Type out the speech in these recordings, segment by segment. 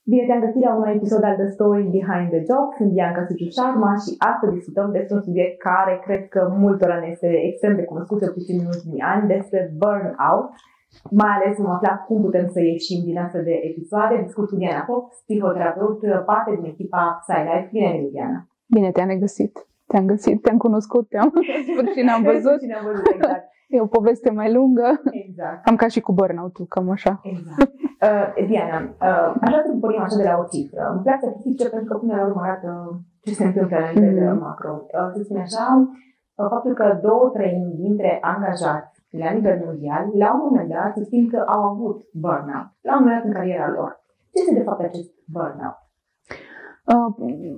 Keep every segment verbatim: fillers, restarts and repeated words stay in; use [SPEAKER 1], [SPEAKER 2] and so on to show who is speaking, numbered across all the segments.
[SPEAKER 1] Bine te-am găsit la un nou episod al The Story Behind the Job. Sunt Bianca Suciu Sharma și astăzi discutăm despre un subiect care cred că multora ne este extrem de cunoscut, cel puțin în ultimii ani, despre burnout. Mai ales vom afla cum putem să ieșim din astfel de episoade. Discut cu Diana Fox, psihoterapeut, parte din echipa PsyLife. Bine venit, Diana!
[SPEAKER 2] Bine te-am regăsit. Te-am găsit, te-am cunoscut, te-am sfârșit, ne-am văzut.
[SPEAKER 1] ne-am văzut, exact.
[SPEAKER 2] E o poveste mai lungă.
[SPEAKER 1] Exact.
[SPEAKER 2] Cam ca și cu burnout-ul, cam așa.
[SPEAKER 1] Exact. Uh, Diana, uh, aș vrea să pornim așa de la o cifră. Îmi place statistice pentru că până la urmă arată ce se întâmplă la nivel mm-hmm. macro. Uh, să spune așa, uh, faptul că două treimi dintre angajați la nivel mondial, la un moment dat, se simt că au avut burnout. La un moment dat în cariera lor. Ce este de fapt acest burnout?
[SPEAKER 2] Uh,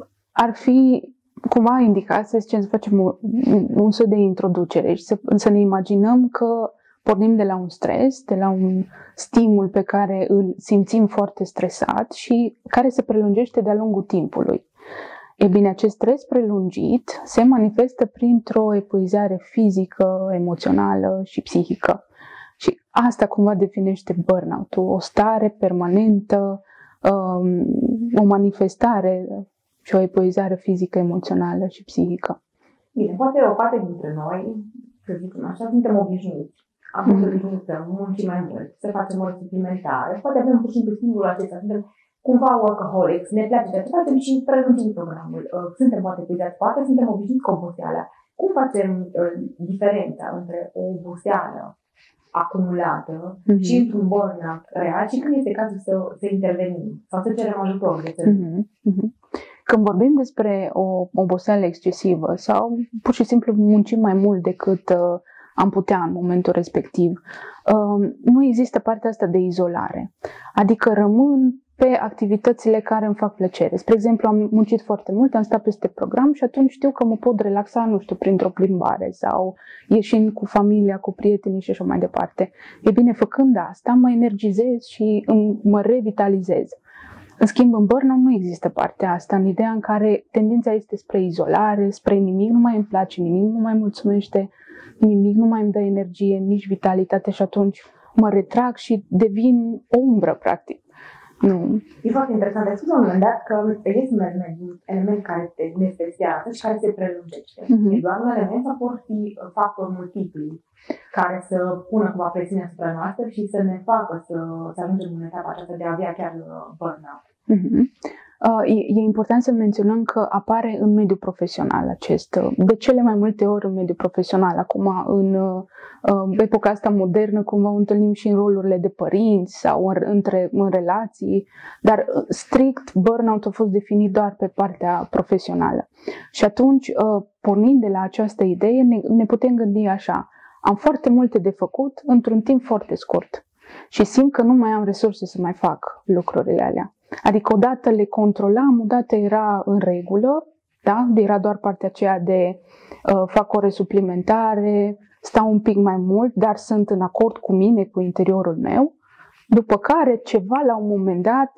[SPEAKER 2] ar fi cumva indicat, să zicem, să facem un, un soi de introducere și să, să ne imaginăm că pornim de la un stres, de la un stimul pe care îl simțim foarte stresat și care se prelungește de-a lungul timpului. E bine, acest stres prelungit se manifestă printr-o epuizare fizică, emoțională și psihică. Și asta cumva definește burnout-ul, o stare permanentă, um, o manifestare și o epuizare fizică, emoțională și psihică.
[SPEAKER 1] Bine, poate o parte dintre noi, să zicem așa, suntem obișnuiți. Am fost obișnuiți să muncim mai mult, să facem ori suplimentare. Poate avem pur și simplu singurul acesta, suntem cumva workaholics, ne place de ce facem și prelungim programul. Suntem poate epuizați, poate suntem obișnuiți cu oboseala. Cum facem uh, diferența între o oboseală acumulată mm-hmm. și într-un burnout real și când este cazul să, să intervenim sau să cerem ajutor? De
[SPEAKER 2] mm-hmm. Mm-hmm. Când vorbim despre o oboseală excesivă sau pur și simplu muncim mai mult decât uh, am putea în momentul respectiv, uh, nu există partea asta de izolare. Adică rămân pe activitățile care îmi fac plăcere. Spre exemplu, am muncit foarte mult, am stat peste program și atunci știu că mă pot relaxa, nu știu, printr-o plimbare sau ieșind cu familia, cu prietenii și așa mai departe. E bine, făcând asta, mă energizez și mă revitalizez. În schimb, în burnout nu există partea asta, în ideea în care tendința este spre izolare, spre nimic nu mai îmi place, nimic nu mai mulțumește, nimic nu mai îmi dă energie, nici vitalitate și atunci mă retrag și devin o umbră, practic. Nu.
[SPEAKER 1] E foarte interesant. Ai spus la un moment dat că este un element, element care ne stresează și care se prelungește. Mm-hmm. E doar un element sau pot fi factori multipli care să pună cumva presiune asupra noastră și să ne facă să, să ajungem în etapa aceasta de a avea chiar burnout.
[SPEAKER 2] Mm-hmm. Uh, e, e important să menționăm că apare în mediul profesional acest, de cele mai multe ori în mediul profesional. Acum, în uh, epoca asta modernă, cumva o întâlnim și în rolurile de părinți sau în, între, în relații, dar strict burnout a fost definit doar pe partea profesională. Și atunci, uh, pornind de la această idee, ne, ne putem gândi așa: am foarte multe de făcut într-un timp foarte scurt și simt că nu mai am resurse să mai fac lucrurile alea. Adică odată le controlam, odată era în regulă, da? Era doar partea aceea de uh, fac ore suplimentare, stau un pic mai mult, dar sunt în acord cu mine, cu interiorul meu, după care ceva la un moment dat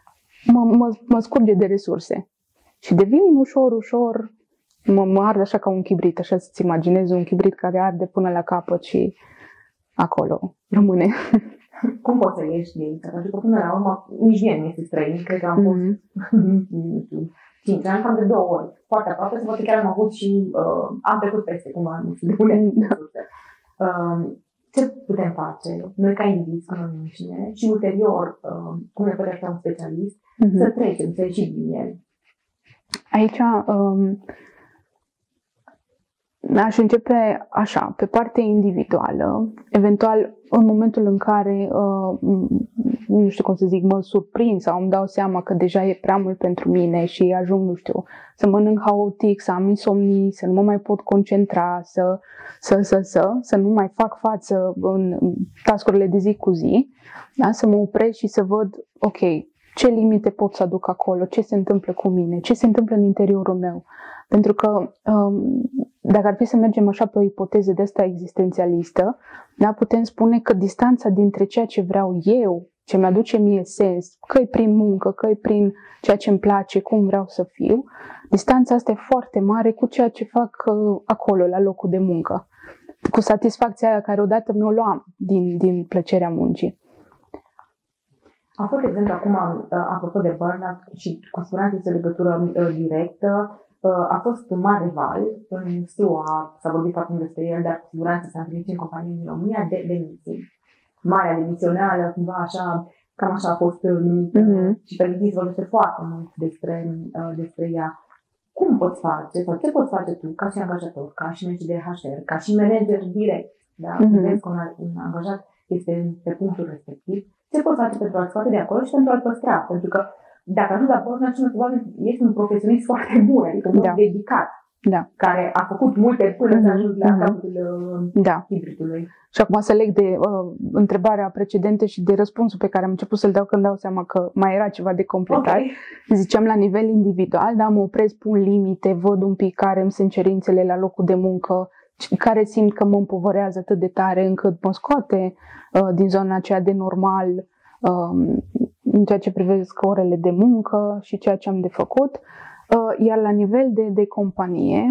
[SPEAKER 2] mă, mă, mă scurge de resurse și devin ușor, ușor, mă, mă ard așa ca un chibrit, așa să-ți imaginezi un chibrit care arde până la capăt și acolo rămâne.
[SPEAKER 1] Cum poți să ieși de aici? Pentru că până la urmă, nici mie nu este străin, cred că am fost mm-hmm. cinci ani, cam de două ori. Foarte aproape, să poate chiar am avut și uh, am trecut peste cumva, nu știu de unde. uh, Ce putem face noi ca indivizi, cu noi înșine și ulterior, uh, cum ne poate ajuta un specialist, mm-hmm. să trecem, să ieșim din el?
[SPEAKER 2] Aici um, aș începe așa, pe partea individuală, eventual în momentul în care, uh, nu știu cum să zic, mă surprind sau îmi dau seama că deja e prea mult pentru mine și ajung, nu știu, să mănânc haotic, să am insomnii, să nu mă mai pot concentra, să, să, să, să, să nu mai fac față în task-urile de zi cu zi, da? Să mă opresc și să văd, ok, ce limite pot să aduc acolo, ce se întâmplă cu mine, ce se întâmplă în interiorul meu. Pentru că um, dacă ar fi să mergem așa pe o ipoteză de asta existențialistă, da, putem spune că distanța dintre ceea ce vreau eu, ce mi-aduce mie sens, că e prin muncă, că e prin ceea ce îmi place, cum vreau să fiu, distanța asta e foarte mare cu ceea ce fac uh, acolo, la locul de muncă, cu satisfacția aia care odată mi-o luam din, din plăcerea muncii.
[SPEAKER 1] A fost, de exemplu, acum, apropo de burnout și cu siguranță este o legătură directă, a fost un mare val în S U A, s-a vorbit foarte mult despre el, dar cu siguranță s-a întâlnit în companii din România de demisie. Marea demisională, cumva așa, cam așa a fost numită mm-hmm. și pe LinkedIn se vorbește foarte mult despre, despre ea. Cum poți face sau ce poți face tu ca și angajator, ca și manager de H R, ca și manager direct, da? Mm-hmm. Vezi că un, un angajat este pe punctul respectiv, ce poți face pentru a-l scoate de acolo și pentru a-l păstra? Pentru că dacă ajungi la burnout, ești un profesionist foarte bun, adică un da. dedicat, da. care a făcut multe până mm-hmm. să ajungi la mm-hmm. capătul da. hibridului.
[SPEAKER 2] Și acum să leg de uh, întrebarea precedentă și de răspunsul pe care am început să-l dau când dau seama că mai era ceva de completat. Okay. Ziceam la nivel individual, da, mă opresc, pun limite, văd un pic care îmi sunt cerințele la locul de muncă, care simt că mă împovărează atât de tare încât mă scoate uh, din zona aceea de normal uh, în ceea ce privesc orele de muncă și ceea ce am de făcut. Uh, iar la nivel de, de companie,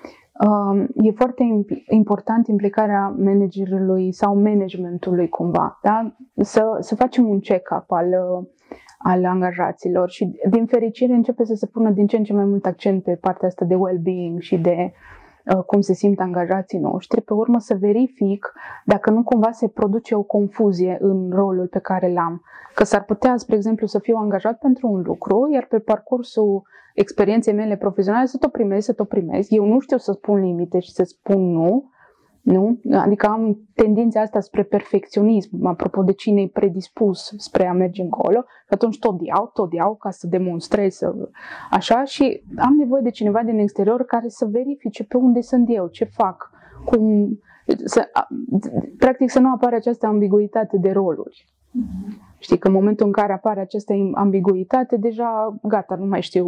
[SPEAKER 2] uh, e foarte impl- important implicarea managerului sau managementului cumva, da? Să, să facem un check-up al, uh, al angajaților și din fericire începe să se pună din ce în ce mai mult accent pe partea asta de well-being și de cum se simt angajații noștri, pe urmă să verific dacă nu cumva se produce o confuzie în rolul pe care l-am. Că s-ar putea, spre exemplu, să fiu angajat pentru un lucru, iar pe parcursul experienței mele profesionale să tot primez, să tot primez. Eu nu știu să spun limite și să spun nu, nu? Adică am tendința asta spre perfecționism, apropo de cine e predispus spre a merge încolo, și atunci tot iau, tot iau ca să demonstrez, să... așa, și am nevoie de cineva din exterior care să verifice pe unde sunt eu, ce fac, cum, să, practic să nu apare această ambiguitate de roluri. Mm-hmm. Știi că în momentul în care apare această ambiguitate, deja gata, nu mai știu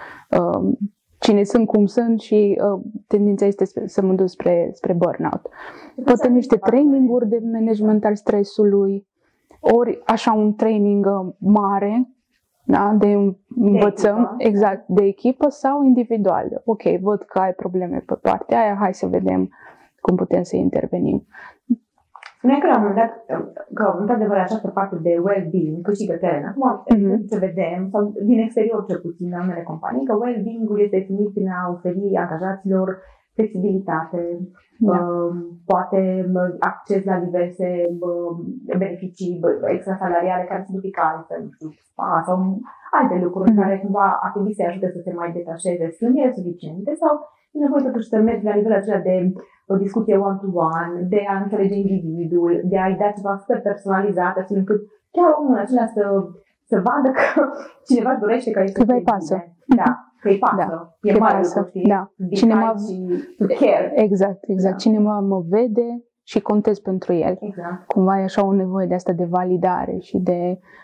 [SPEAKER 2] uh, cine sunt, cum sunt și uh, tendința este să mă duc spre, spre burnout. Poate niște traininguri de management al stresului, ori așa un training mare, da, de învățăm, de echipă. Exact, de echipă sau individual. Ok, văd că ai probleme pe partea aia, hai să vedem cum putem să intervenim.
[SPEAKER 1] Spuneai că la un moment dat, că într-adevăr această parte de well-being câștigă teren. Acum mm-hmm. să vedem, sau din exterior cel puțin în unele companii, că well-being-ul este definit prin a oferi angajaților flexibilitate, da. uh, poate acces la diverse uh, beneficii extrasalariale care sunt eficace, nu știu, spa sau alte lucruri mm-hmm. care cumva ar trebui să-i ajute să se mai detașeze. Sunt ele suficiente sau e nevoie totuși să mergi la nivelul acela de o discuție one-to-one, de a înțelege individul, de a-i da ceva super personalizat, astfel încât chiar omul acela să, să vadă că cineva își dorește ca ei să
[SPEAKER 2] fie pasă.
[SPEAKER 1] Da, că îi pasă. Da, e mare lucru, știi? Da. Cineva... care.
[SPEAKER 2] Exact, exact. Da. Cineva mă vede și contez pentru el.
[SPEAKER 1] Exact.
[SPEAKER 2] Cumva e așa o nevoie de asta de validare și de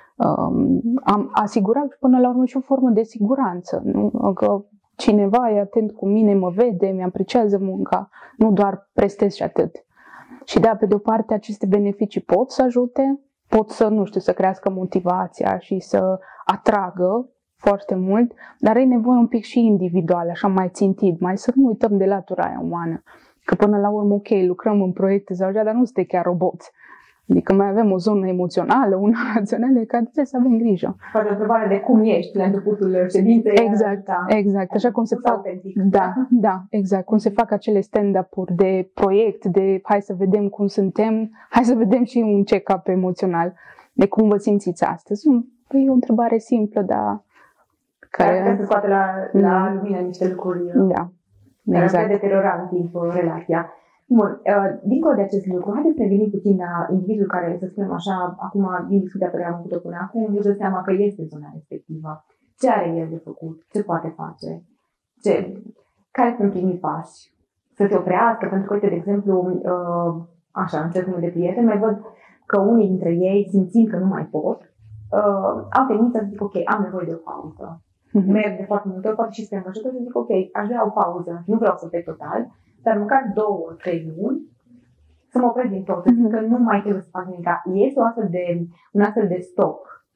[SPEAKER 2] um, am asigurat până la urmă și o formă de siguranță, nu? Că cineva e atent cu mine, mă vede, mi-apreciază munca, nu doar prestez și atât. Și da, pe de o parte, aceste beneficii pot să ajute, pot să, nu știu, să crească motivația și să atragă foarte mult, dar e nevoie un pic și individual, așa mai țintit, mai să nu uităm de latura aia umană. Că până la urmă, ok, lucrăm în proiecte sau așa, dar nu suntem chiar roboți. Adică mai avem o zonă emoțională, una rațională, care trebuie să avem grijă.
[SPEAKER 1] Poate o întrebare de cum ești la începutul ședinței.
[SPEAKER 2] Exact, da. exact. Așa cum se fac, da, da, exact. Cum se fac acele stand-up-uri de proiect, de hai să vedem cum suntem, hai să vedem și un check-up emoțional, de cum vă simțiți astăzi. E o întrebare simplă, dar
[SPEAKER 1] care... Care se scoate la, la lumină niște lucruri
[SPEAKER 2] da.
[SPEAKER 1] care
[SPEAKER 2] exact.
[SPEAKER 1] se deteriora în timp relația. Bun, uh, dincolo de acest lucru, haideți să venim puțin la individul care, să spunem așa, acum, din discuția pe care am avut-o până acum, își dă seama că este în zona respectivă. Ce are el de făcut? Ce poate face? Ce, care sunt primii pași? Să se oprească? Pentru că, uite, de exemplu, uh, așa, în cercul de prieteni, mai văd că unii dintre ei, simțind că nu mai pot, uh, au tendința să zic, ok, am nevoie de o pauză. Mm-hmm. Merg de foarte multe ori, poate și spre angajator, să zic, ok, aș vrea o pauză, nu vreau să plec total, dar măcar două, trei luni să mă opresc din tot, mm-hmm. că nu mai trebuie să fac nimic. Este o astfel de, un astfel de stop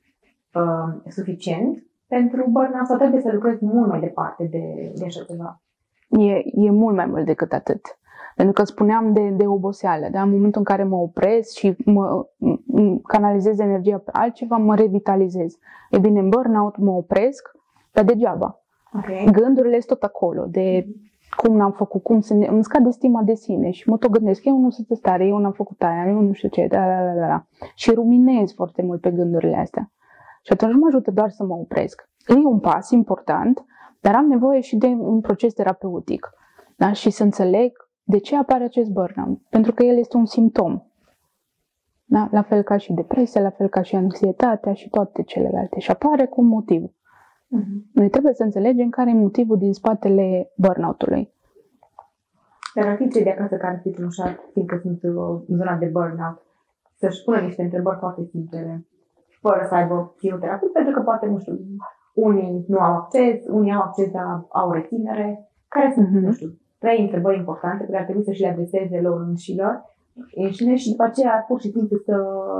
[SPEAKER 1] uh, suficient pentru burnout sau trebuie să lucrez mult mai departe de, de așa ceva?
[SPEAKER 2] E, e mult mai mult decât atât. Pentru că spuneam de, de oboseală, da? În momentul în care mă opresc și mă canalizez energia pe altceva, mă revitalizez. E bine, în burnout mă opresc, dar degeaba.
[SPEAKER 1] Okay.
[SPEAKER 2] Gândurile sunt tot acolo, de cum n-am făcut, cum să ne... îmi scade stima de sine și mă tot gândesc, eu nu sunt în stare, eu n-am făcut aia, eu nu știu ce, da, da, da, da. Și ruminez foarte mult pe gândurile astea. Și atunci nu mă ajută doar să mă opresc. E un pas important, dar am nevoie și de un proces terapeutic. Da? Și să înțeleg de ce apare acest burnout. Pentru că el este un simptom. Da? La fel ca și depresia, la fel ca și anxietatea și toate celelalte. Și apare cu un motiv. Uh-huh. Noi trebuie să înțelegem care e motivul din spatele burnout-ului.
[SPEAKER 1] Dar ar fi cei de acasă care se așa, fiindcă sunt în zona de burnout, să-și pună niște întrebări foarte simple, fără să aibă psihoterapie, pentru că poate, nu știu, unii nu au acces, unii au acces, dar au reținere. Care sunt, uh-huh. nu știu, trei întrebări importante pe care ar trebui să și le adreseze lor înșilor, înșine, și după aceea pur și simplu să,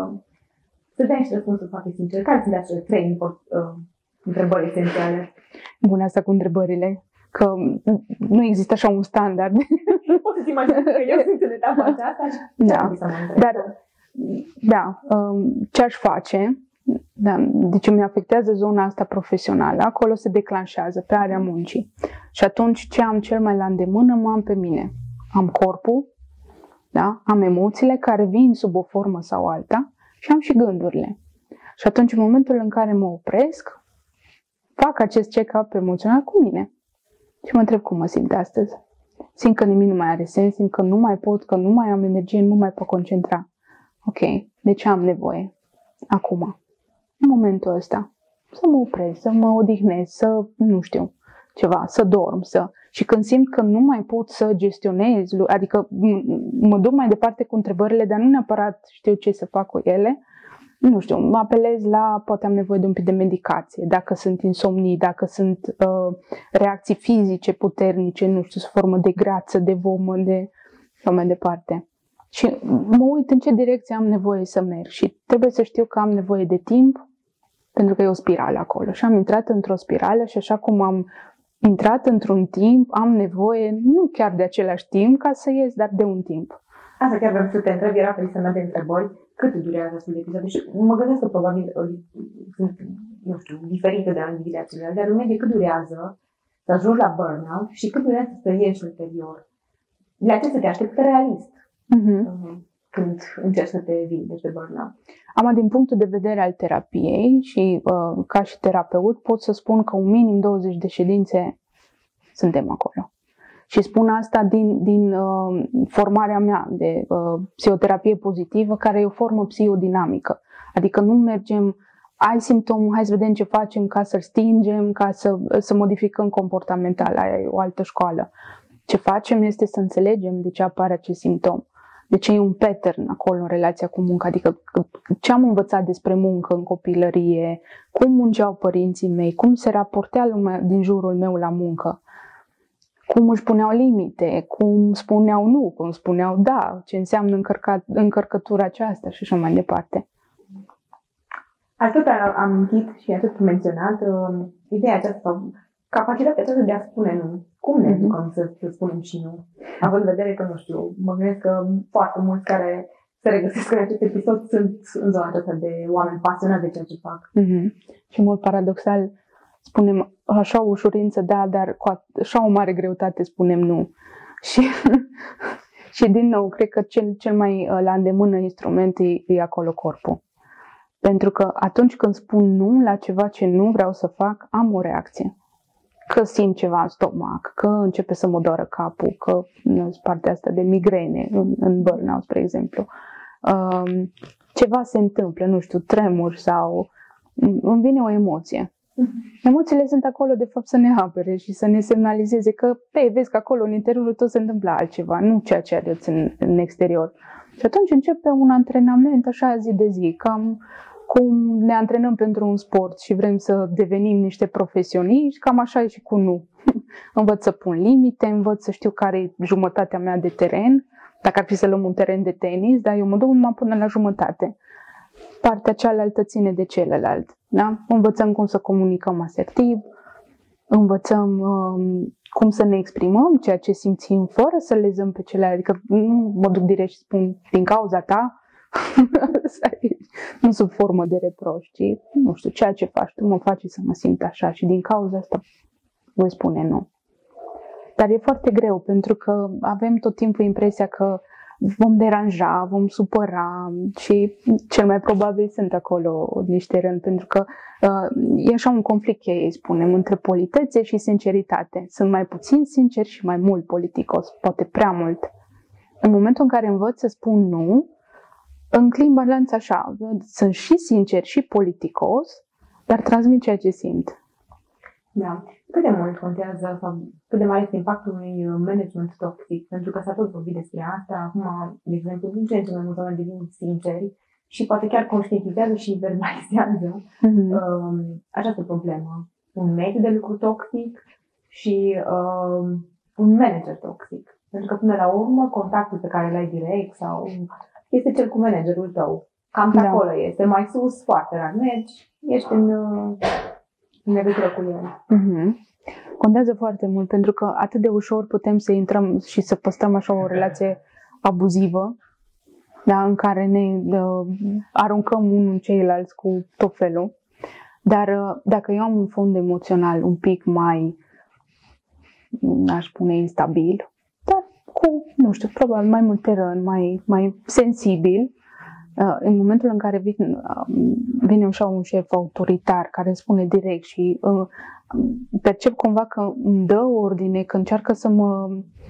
[SPEAKER 1] să dea niște răspunsuri foarte simple. Care sunt acele trei uh, întrebări esențiale?
[SPEAKER 2] Bun, asta cu întrebările, că nu există așa un standard.
[SPEAKER 1] Poți să-ți imaginezi că eu sunt în etapa aceasta și
[SPEAKER 2] da. Dar, da, ce aș face, da, deci îmi afectează zona asta profesională, acolo se declanșează pe area muncii. Și atunci ce am cel mai la îndemână, mă am pe mine. Am corpul, da? Am emoțiile care vin sub o formă sau alta și am și gândurile. Și atunci, în momentul în care mă opresc, fac acest check-up emoțional cu mine. Și mă întreb cum mă simt astăzi. Simt că nimic nu mai are sens, simt că nu mai pot, că nu mai am energie, nu mai pot concentra. Ok, de ce am nevoie? Acum, în momentul ăsta, să mă opresc, să mă odihnesc, să, nu știu, ceva, să dorm, să... Și când simt că nu mai pot să gestionez, adică mă duc mai departe cu întrebările, dar nu neapărat știu ce să fac cu ele, nu știu, mă apelez la, poate am nevoie de un pic de medicație, dacă sunt insomnii, dacă sunt uh, reacții fizice puternice, nu știu, sub formă de greață, de vomă, de și mai departe. Și mă uit în ce direcție am nevoie să merg și trebuie să știu că am nevoie de timp, pentru că e o spirală acolo. Și am intrat într-o spirală și așa cum am intrat într-un timp, am nevoie, nu chiar de același timp ca să ies, dar de un timp.
[SPEAKER 1] Asta chiar vreau să te întreb, era pe lista mea de întrebări, cât durează astfel de episoade? Și mă gândesc că probabil sunt, nu știu, diferite de la individuațiile, dar în medie cât durează să ajungi la burnout și cât durează să ieși ulterior? La ce să te aștepți realist uh-huh. când încerci să te vindești de burnout?
[SPEAKER 2] Am, din punctul de vedere al terapiei și uh, ca și terapeut, pot să spun că un minim douăzeci de ședințe suntem acolo. Și spun asta din, din uh, formarea mea de uh, psihoterapie pozitivă, care e o formă psihodinamică. Adică nu mergem, ai simptomul, hai să vedem ce facem ca să-l stingem, ca să, să modificăm comportamental. Aia e o altă școală. Ce facem este să înțelegem de ce apare acest simptom. De ce e un pattern acolo în relația cu munca. Adică ce am învățat despre muncă în copilărie, cum munceau părinții mei, cum se raportea lumea din jurul meu la muncă. Cum își puneau limite, cum spuneau nu, cum spuneau da, ce înseamnă încărcat, încărcătura aceasta și așa mai departe.
[SPEAKER 1] Atât am amintit și atât menționat uh, ideea aceasta, capacitatea aceasta de a spune nu. Cum ne educăm mm-hmm. să, să spunem și nu? Având în vedere că, nu știu, mă gândesc că foarte mulți care se regăsesc în acest episod sunt în zona aceasta de oameni pasionați de ceea ce fac.
[SPEAKER 2] Mm-hmm. Și în mod paradoxal, spunem așa o ușurință, da, dar cu așa o mare greutate spunem nu. Și, și din nou, cred că cel, cel mai la îndemână instrument e, e acolo corpul. Pentru că atunci când spun nu la ceva ce nu vreau să fac, am o reacție. Că simt ceva în stomac, că începe să mă doară capul, că nu, partea asta de migrene în, în burnout, spre exemplu. Um, ceva se întâmplă, nu știu, tremur sau îmi vine o emoție. Emoțiile sunt acolo de fapt să ne apere și să ne semnalizeze că, pe, vezi că acolo în interiorul tot se întâmplă altceva, nu ceea ce arăți în, în exterior. Și atunci începe un antrenament așa zi de zi, cam cum ne antrenăm pentru un sport și vrem să devenim niște profesioniști, cam așa e și cu nu. Învăț să pun limite, învăț să știu care e jumătatea mea de teren, dacă ar fi să luăm un teren de tenis, dar eu mă duc numai până la jumătate. Partea cealaltă ține de celălalt. Da? Învățăm cum să comunicăm asertiv, învățăm um, cum să ne exprimăm ceea ce simțim fără să lezăm pe celălalt. Adică nu mă duc direct și spun din cauza ta, nu sub formă de reproș, ci nu știu, ceea ce faci tu mă face să mă simt așa și din cauza asta voi spune nu. Dar e foarte greu pentru că avem tot timpul impresia că vom deranja, vom supăra și cel mai probabil sunt acolo niște rând, pentru că uh, e așa un conflict cheie, spunem, între politețe și sinceritate. Sunt mai puțin sinceri și mai mult politicos, poate prea mult. În momentul în care învăț să spun nu, înclin balanța așa, sunt și sincer și politicos, dar transmit ceea ce simt.
[SPEAKER 1] Da. Cât de mult contează sau cât de mare este impactul unui management toxic? Pentru că s-a tot vorbit despre asta. Acum, de exemplu, din ce în ce mai mulți oameni devin sinceri și poate chiar conștientizează și verbalizează mm-hmm. uh, această problemă. Un mediu de lucru toxic și uh, un manager toxic. Pentru că până la urmă, contactul pe care îl ai direct sau este cel cu managerul tău. Cam pe da. Acolo este. Mai sus, foarte rar mergi, ești în... Uh, în legătură cu el. Mm-hmm.
[SPEAKER 2] Contează foarte mult pentru că atât de ușor putem să intrăm și să păstrăm așa o relație abuzivă, da, în care ne uh, aruncăm unul în ceilalți cu tot felul. Dar uh, dacă eu am un fond emoțional un pic mai, aș spune, instabil, dar cu, nu știu, probabil mai mult teren, mai, mai sensibil, în momentul în care vine, vine așa un șef autoritar care spune direct și uh, percep cumva că îmi dă ordine, că încearcă să mă...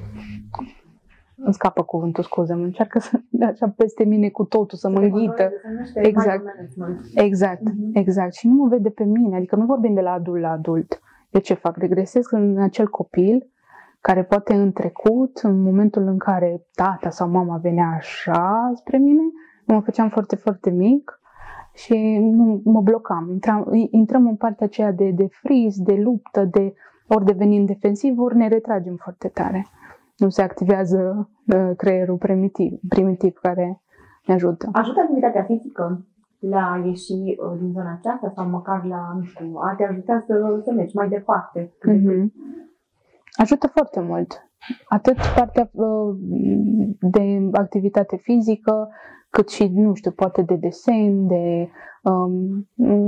[SPEAKER 2] Îmi scapă cuvântul, scuze, mă încearcă să așa peste mine cu totul, să mă înghită. Exact, exact, exact. Și nu mă vede pe mine, adică nu vorbim de la adult la adult. Eu ce fac? Regresez în acel copil care poate în trecut, în momentul în care tata sau mama venea așa spre mine, mă făceam foarte, foarte mic și nu, mă blocam. Intram, intrăm în partea aceea de, de friz, de luptă, de ori devenim defensiv, ori ne retragem foarte tare. Nu se activează uh, creierul primitiv, primitiv care ne ajută.
[SPEAKER 1] Ajută activitatea fizică la a ieși uh, din zona aceasta sau măcar la, nu știu, a te ajuta să, să mergi mai departe?
[SPEAKER 2] Mm-hmm. Ajută foarte mult. Atât partea uh, de activitate fizică, cât și, nu știu, poate de desen, de... Um,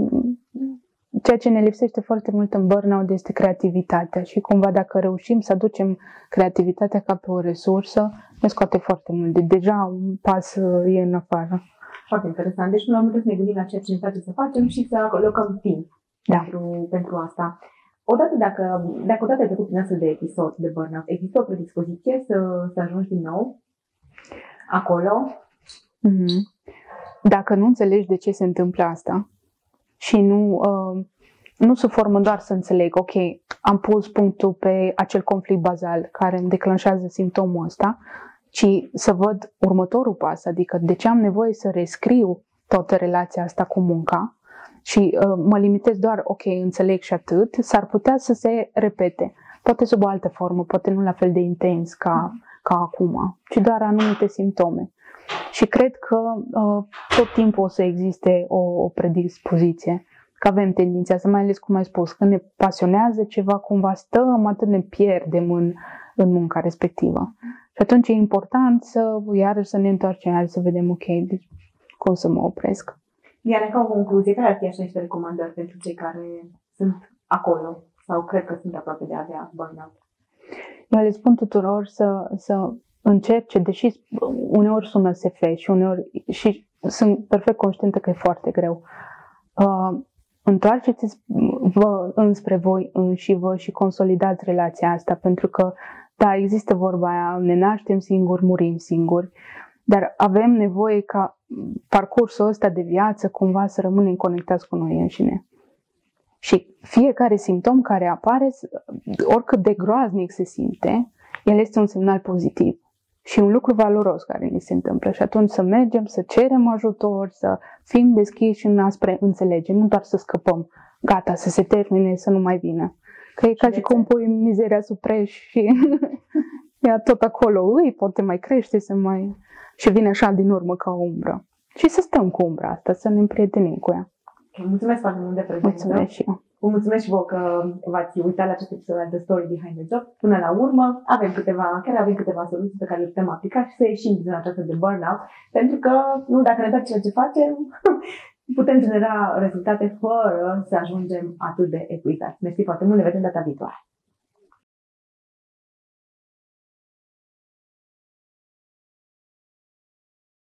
[SPEAKER 2] ceea ce ne lipsește foarte mult în burnout este creativitatea și cumva dacă reușim să aducem creativitatea ca pe o resursă, ne scoate foarte mult. De deja un pas e în afară.
[SPEAKER 1] Foarte interesant. Deci, la urmă, să ne gândim la ceea ce ne place să facem și să alocăm timp da. pentru, pentru asta. Odată, dacă, dacă odată ai trecut prin astfel de episod de burnout, există o predispoziție să, să ajungi din nou acolo?
[SPEAKER 2] Mm-hmm. Dacă nu înțelegi de ce se întâmplă asta și nu, uh, nu sub formă doar să înțeleg, ok, am pus punctul pe acel conflict bazal care îmi declanșează simptomul ăsta, ci să văd următorul pas, adică de ce am nevoie să rescriu toată relația asta cu munca și uh, mă limitez doar, ok, înțeleg și atât, s-ar putea să se repete, poate sub o altă formă, poate nu la fel de intens ca, ca acum, ci doar anumite simptome. Și cred că uh, tot timpul o să existe o, o predispoziție, că avem tendința să, mai ales cum ai spus, când ne pasionează ceva, cumva stăm, atât ne pierdem în, în munca respectivă. Și atunci e important să, iarăși, să ne întoarcem, iarăși să vedem, ok, deci, cum să mă opresc.
[SPEAKER 1] Iar ca o concluzie, care ar fi așa niște recomandări pentru cei care sunt acolo sau cred că sunt aproape de a avea burnout?
[SPEAKER 2] Eu le spun tuturor să, să încerce, deși uneori sună S F și uneori și sunt perfect conștientă că e foarte greu. Uh, întoarceți-vă înspre voi înși vă și consolidați relația asta, pentru că, da, există vorba aia, ne naștem singuri, murim singuri, dar avem nevoie ca parcursul ăsta de viață cumva să rămânem conectați cu noi înșine. Și fiecare simptom care apare, oricât de groaznic se simte, el este un semnal pozitiv și un lucru valoros care ni se întâmplă. Și atunci să mergem, să cerem ajutor, să fim deschiși în aspre înțelegere, nu doar să scăpăm, gata, să se termine, să nu mai vină. Că e ca și cum pui mizeria sub preș și ea tot acolo îi, poate mai crește, să mai... și vine așa din urmă ca o umbră. Și să stăm cu umbra asta, să ne împrietenim cu ea.
[SPEAKER 1] Mulțumesc foarte mult de prezență.
[SPEAKER 2] Mulțumesc și eu.
[SPEAKER 1] Vă mulțumesc și vouă că v-ați uitat la acest episod de Story Behind the Job. Până la urmă, avem câteva, chiar avem câteva soluții pe care le putem aplica și să ieșim din această de burnout, pentru că, nu, dacă ne place ce facem, putem genera rezultate fără să ajungem atât de epuizați. Mersi foarte mult, ne vedem data viitoare.